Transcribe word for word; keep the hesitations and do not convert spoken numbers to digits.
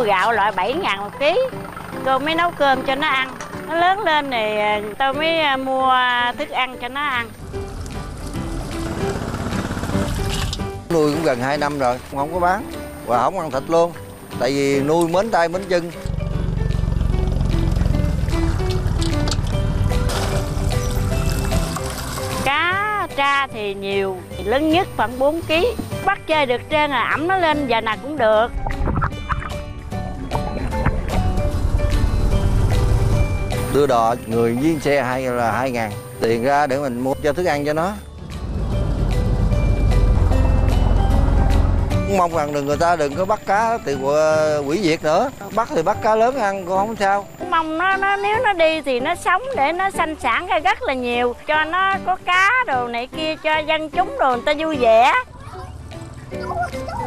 gạo loại bảy ngàn một ký. Tôi mới nấu cơm cho nó ăn. Nó lớn lên thì tôi mới mua thức ăn cho nó ăn. Nuôi cũng gần hai năm rồi, không có bán và không ăn thịt luôn. Tại vì nuôi mến tay mến chân. Cá tra thì nhiều, lớn nhất khoảng bốn ký. Bắt chơi được trên là ẩm nó lên giờ nào cũng được. Đưa đò người với xe hay là hai ngàn. Tiền ra để mình mua cho thức ăn cho nó. Mong rằng đừng người ta đừng có bắt cá thì hủy diệt nữa. Bắt thì bắt cá lớn ăn cũng không sao. Mong nó, nó nếu nó đi thì nó sống để nó sanh sản ra rất là nhiều. Cho nó có cá đồ này kia cho dân chúng đồ người ta vui vẻ.